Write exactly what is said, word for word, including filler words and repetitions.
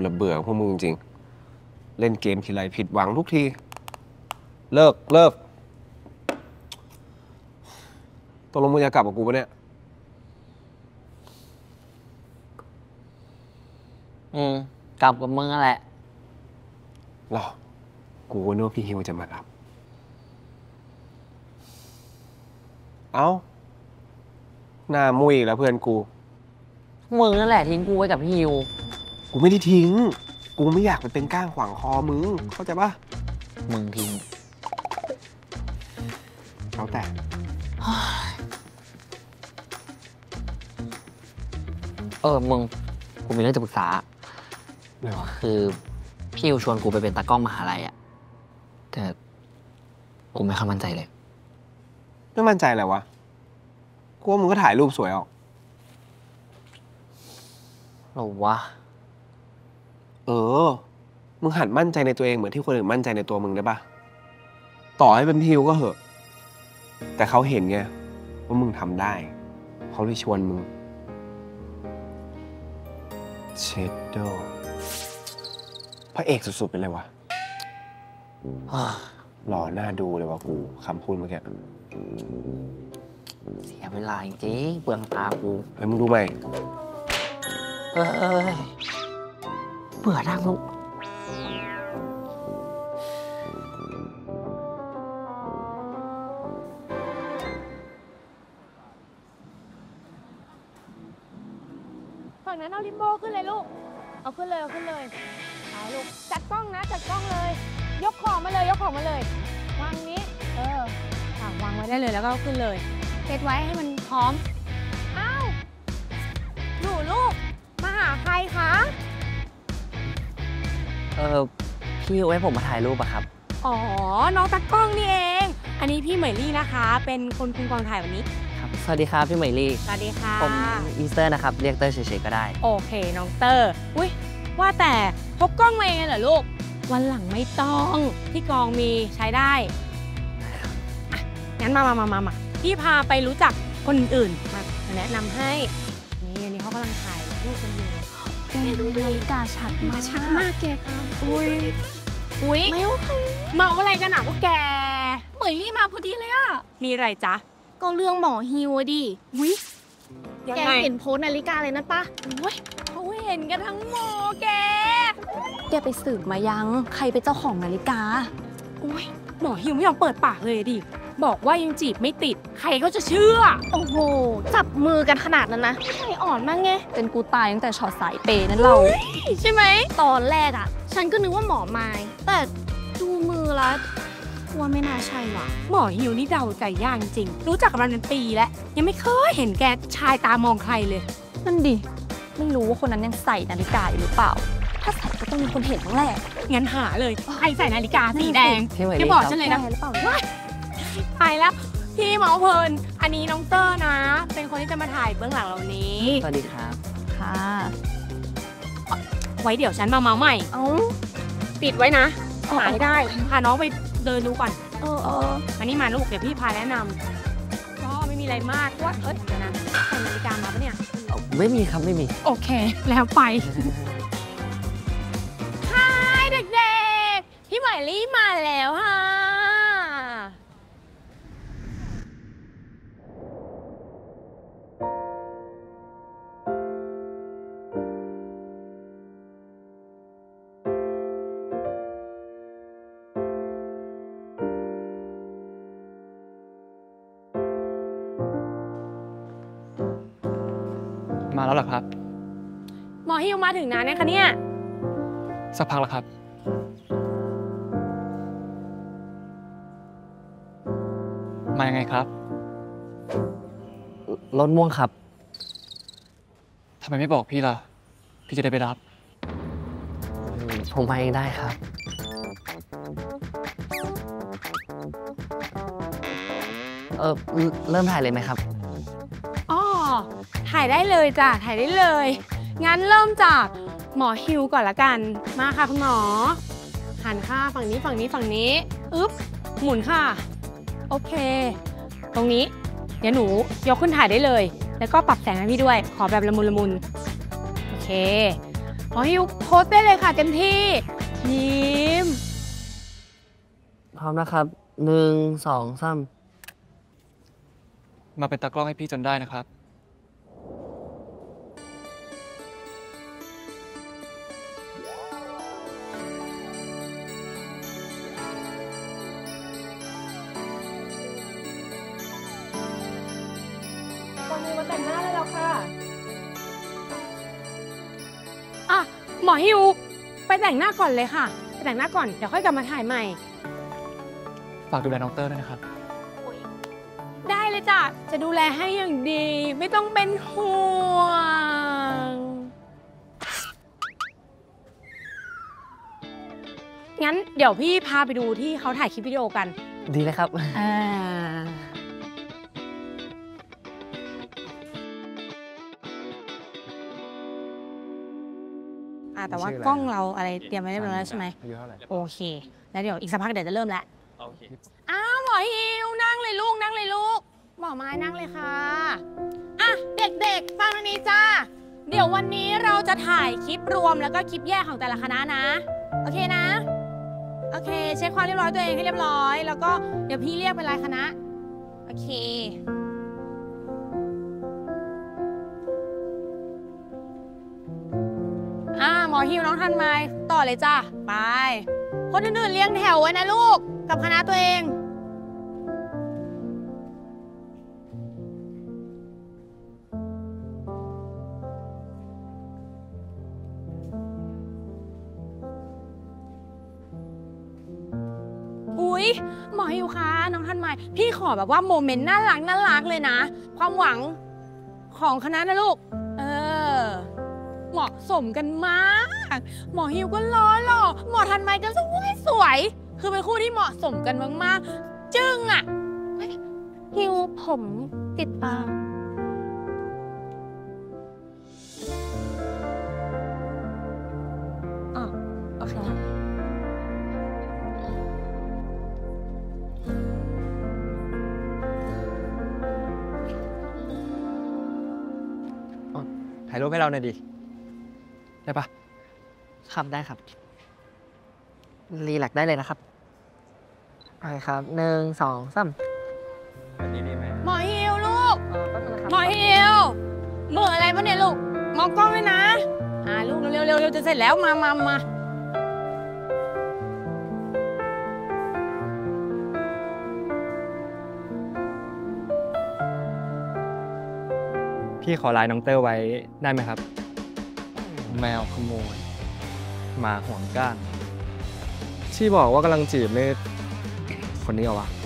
ละเบื่อพวกมึงจริงเล่นเกมทีไรผิดหวังทุกทีเลิกเลิกตกลงมึงจะกลับกับกูปะเนี่ยอืมกลับกับมึงนั่นแหละหรอกูก็นึกว่าพี่ฮิวจะมารับเอ้าหน้ามุ้ยแล้วเพื่อนกูมึงนั่นแหละทิ้งกูไว้กับพี่ฮิวกูไม่ได้ทิ้งกูไม่อยากไปเป็นก้างขวางคอมึงเข้าใจปะมึงทิ้งแล้วแต่เออมึงกูมีเรื่องจะปรึกษาอะไรวะคือพี่ฮิวชวนกูไปเป็นตากล้องมหาลัยอะแต่กูไม่ค่อยมั่นใจเลยไม่มั่นใจอะไรวะกูว่ามึงก็ถ่ายรูปสวยออกหรอวะเออมึงหัดมั่นใจในตัวเองเหมือนที่คนอื่นมั่นใจในตัวมึงได้ปะต่อให้เป็นพี่ฮิวก็เหอะแต่เขาเห็นไงว่ามึงทำได้เขาเลยชวนมึงเชดโดพระเอกสุดๆไปเลยวะหล่อหน้าดูเลยวะกูคำพูดเมื่อกี้เสียเวลาจริงๆเปลืองตากูเฮ้ยมึงดูไหมเอ้ยเบื่อนั่งลูกฝั่งนั้นเอาลิมโบขึ้นเลยลูกเอาขึ้นเลยเอาขึ้นเลยเอาลูกจัดกล้องนะจัดกล้องเลยยกของมาเลยยกของมาเลยวางนี้เออวางไว้ได้เลยแล้วก็ขึ้นเลยเซตไว้ให้มันพร้อมอ้าวหนูลูกมาหาใครคะเออพี่ฮิวให้ผมมาถ่ายรูปอะครับอ๋อน้องตากล้องนี่เองอันนี้พี่เหมยลี่นะคะเป็นคนคุมกองถ่ายวันนี้ครับสวัสดีครับพี่เหมยลี่สวัสดีค่ะผมอีสเตอร์นะครับเรียกเตอร์เฉยๆก็ได้โอเคน้องเตอร์อุ้ยว่าแต่พกกล้องมาเองเหรอลูกวันหลังไม่ต้องที่กองมีใช้ได้งั้นมามามามามาพี่พาไปรู้จักคนอื่นมาแนะนำให้นี่อันนี้เขากำลังถ่ายรูปกันอยู่แกดูนาฬิกาชัดมากชัดมากแกครับอุ้ยอุ้ยไม่โอเคเมาอะไรกันหนาพวกแกเหมยลี่มาพอดีเลยอะมีอะไรจ๊ะก็เรื่องหมอฮิวดิอุ้ยแกเห็นโพสนาฬิกาเลยนั่นปะอุ้ยเขาเห็นกันทั้งหมอแกแกไปสืบมายังใครเป็นเจ้าของนาฬิกาอุ้ยหมอฮิวไม่ยอมเปิดปากเลยดิบอกว่ายังจีบไม่ติดใครก็จะเชื่อโอ้โหจับมือกันขนาดนั้นนะใจอ่อนมากไงเป็นกูตายตั้งแต่ช็อตสายเปย์นั่นเราใช่ไหมตอนแรกอ่ะฉันก็นึกว่าหมอไม้แต่ดูมือแล้วว่าไม่น่าใช่ว่ะหมอฮิวนี่เดาใจยากจริงรู้จักกันมาเป็นปีแล้วยังไม่เคยเห็นแกชายตามองใครเลยนั่นดิไม่รู้ว่าคนนั้นยังใส่นาฬิกาอยู่หรือเปล่าถ้าใส่ก็ต้องมีคนเห็นบ้างแหละงั้นหาเลยใครใส่นาฬิกาสีแดงจะบอกฉันเลยนะไปแล้วพี่หมอเพลินอันนี้น้องเตอร์นะเป็นคนที่จะมาถ่ายเบื้องหลังเรานี้สวัสดีครับค่ะไว้เดี๋ยวฉันมาเมาใหม่เอ้าปิดไว้นะหาให้ได้พาน้องไปเดินดูก่อนเออเอออันนี้มาลูกเดี๋ยวพี่พาแนะนำก็ไม่มีอะไรมากว่าเอ้ยเดี๋ยวนะใส่นาฬิกามาปะเนี่ยไม่มีครับไม่มีโอเคแล้วไปฮายเด็กๆพี่หมายลี่มาแล้วค่ะมาแล้วเหรอครับหมอฮิวมาถึงนานนะคะเนี่ยสักพักแล้วครับมายังไงครับรถม่วงครับทำไมไม่บอกพี่ล่ะพี่จะได้ไปรับผมมาเองได้ครับเออเริ่มถ่ายเลยไหมครับอ๋อถ่ายได้เลยจ้ะถ่ายได้เลยงั้นเริ่มจากหมอฮิวก่อนละกันมาค่ะคุณหมอหันค่ะฝั่งนี้ฝั่งนี้ฝั่งนี้อึ๊บหมุนค่ะโอเคตรงนี้เดี๋ยวหนูยกขึ้นถ่ายได้เลยแล้วก็ปรับแสงให้พี่ด้วยขอแบบละมุนละมุนโอเคหมอฮิวโพสได้เลยค่ะเต็มที่ยิ้มพร้อมนะครับหนึ่งสองสามมาเป็นตากล้องให้พี่จนได้นะครับตอนนี้มาแต่งหน้าได้แล้วค่ะอ่ะหมอฮิวไปแต่งหน้าก่อนเลยค่ะไปแต่งหน้าก่อนเดี๋ยวค่อยกลับมาถ่ายใหม่ฝากดูแลน้องเตอร์ด้วยนะครับได้เลยจ้ะ จะดูแลให้อย่างดี ไม่ต้องเป็นห่วง งั้นเดี๋ยวพี่พาไปดูที่เขาถ่ายคลิปวิดีโอกันดีเลยครับอ่า อ่าแต่ว่ากล้องเราอะไรเตรียมไว้เรียบร้อยแล้วใช่ไหมอายุเท่าไหร่โอเค แล้วเดี๋ยวอีกสักพักเดี๋ยวจะเริ่มแล้วโอเคอ้าวหมอฮิวนั่งเลยลูกนั่งเลยลูกหมอไม้นั่งเลยค่ะอ่ะเด็กๆฟังทางนี้จ้าเดี๋ยววันนี้เราจะถ่ายคลิปรวมแล้วก็คลิปแยกของแต่ละคณะนะโอเคนะโอเคเช็คความเรียบร้อยตัวเองให้เรียบร้อยแล้วก็เดี๋ยวพี่เรียกเป็นรายคณะโอเคอ่ะหมอฮิวน้องทันไหมต่อเลยจ้าไปคนอื่นๆเลี้ยงแถวไว้นะลูกกับคณะตัวเองอุ๊ยหมอฮิวคะน้องทันไหมพี่ขอแบบว่าโมเมนต์น่ารักน่ารักเลยนะความหวังของคณะนะลูกเออเหมาะสมกันมากหมอฮิวก็ล้อหล่อหมอทันไหมก็สวยสวยคือเป็นคู่ที่เหมาะสมกันมากๆจึ้งอ่ะฮิวผมติดตาอ๋อโอเคถ่ายรูปให้เราหน่อยดิ ได้ปะครับได้ครับ รีแลกซ์ได้เลยนะครับโอเคครับหนึ่งสองสามแบบนี้ดีไหมหมอฮิวลูกเออแป๊บนึงนะครับหมอฮิวเบื่ออะไรปะเนี่ยลูก มองกล้องด้วยนะ อ่าลูกเร็วๆเร็วๆจะเสร็จแล้วมามามาพี่ขอไลน์น้องเตอร์ไว้ได้ไหมครับ แมวขโมยหมาห่วงก้างที่บอกว่ากำลังจีบนี่คนนี้เหรอวะ